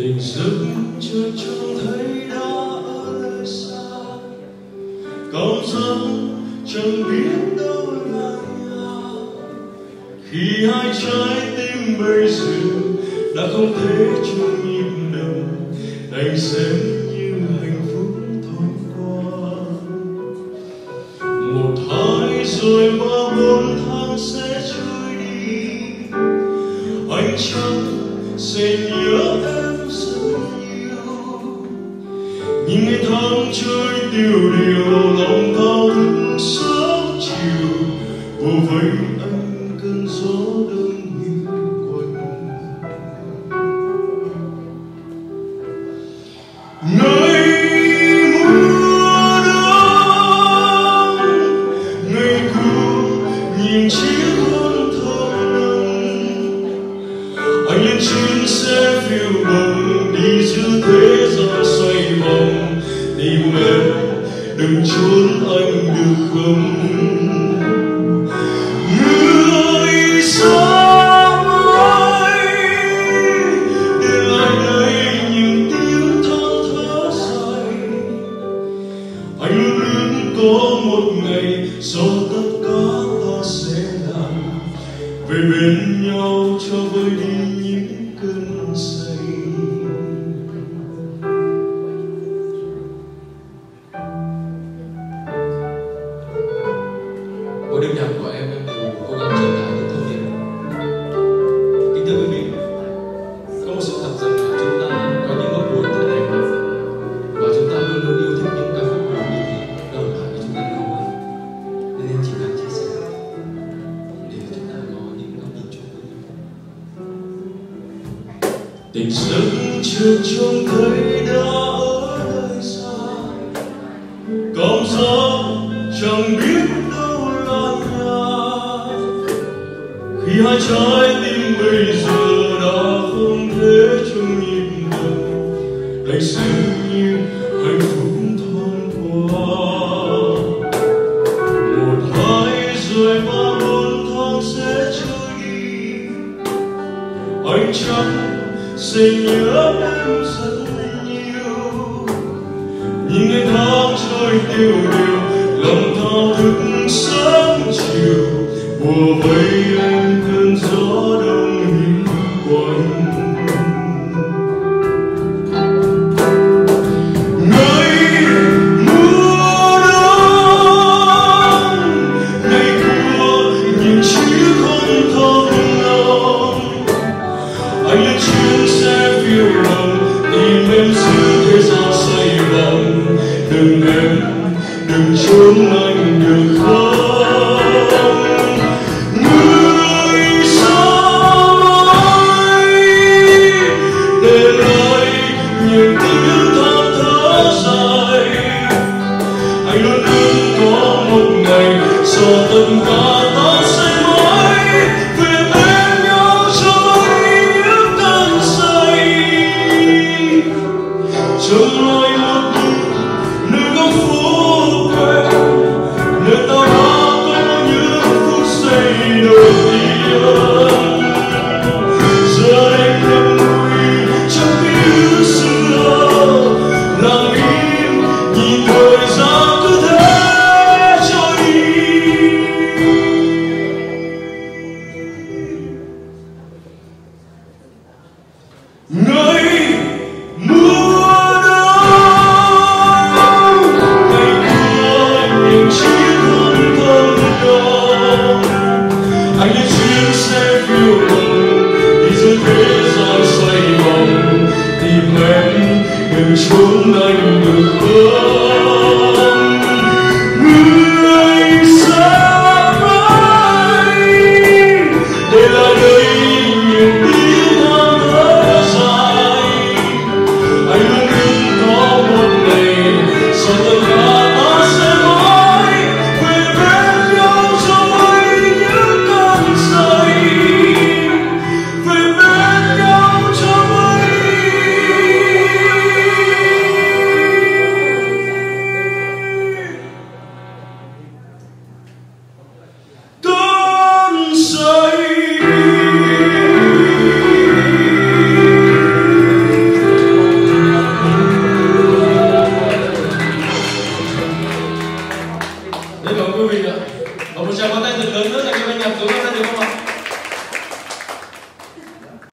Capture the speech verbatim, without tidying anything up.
Tỉnh giấc chợt trông thấy đã ở nơi xa, cảm giác chẳng biết đâu là nhà. Khi hai trái tim bây giờ đã không thể chung nhịp đập, đành xem như hạnh phúc thoáng qua. Một hai rồi ba bốn tháng sẽ trôi đi, anh chắc sẽ nhớ em rất nhiều. Những ngày tháng trôi tiêu điều, lòng thao thức sớm chiều, vô vây anh cơn gió đông hiu quanh. Ngày mùa đông, ngày cũ nhìn chiếc hôn thơ nồng, anh lên chuyến xe phiêu bồng đi giữa thế gian xoay vòng, tìm em đừng trốn anh được không? Người xa mãi để lại đây những tiếng than thở dài. Anh luôn ước có một ngày sau tất cả ta sẽ làm về bên nhau cho vơi đi những cơn say. Mỗi đêm nhạc của em em đều cố gắng truyền tải những thông điệp. Kính thưa quý vị, có một sự thật rằng là chúng ta có những lúc buồn thật đẹp, và chúng ta luôn luôn yêu thích những ca khúc buồn như thế, đâu là vì chúng ta yêu hơn. Nên em chỉ cần chia sẻ để chúng ta có những góc nhìn chung với nhau. Tỉnh giấc chợt trông thấy đã ở nơi xa, cảm giác chẳng biết đâu là nhà. Khi hai trái tim bây giờ đã không thể chung nhịp đập, đành xem như hạnh phúc thoáng qua. Một hai rồi ba bốn tháng sẽ trôi đi, anh chắc sẽ nhớ em rất nhiều. Những ngày tháng trôi tiêu điều, lòng thao thức sớm chiều, bùa vây em cơn gió đông hiu quanh. Ngày mùa đông, ngày của những chiếc hôn thơm nồng, anh lên chuyến xe phiêu lòng tìm em giữa thế gian xoay vòng. Đừng em đừng trốn anh được không? Người xa mãi để lại những tiếng than thở dài. Anh luôn ước có một ngày sau tất cả ta sẽ mãi về bên nhau cho những cơn say. Trong lại một nơi góc phố quen, nơi ta đã có những phút giây đầu tiên. Giờ đây nhầm vui trong ký xưa, lặng im nhìn thời gian cứ thế trôi đi. Ngày mùa anh lên chuyến xe phiêu bồng đi giữa thế gian xoay vòng, tìm em đừng trốn anh được không? Người xa mãi để lại đây những tiếng than thở dài. Anh luôn ước có một ngày sau tất cả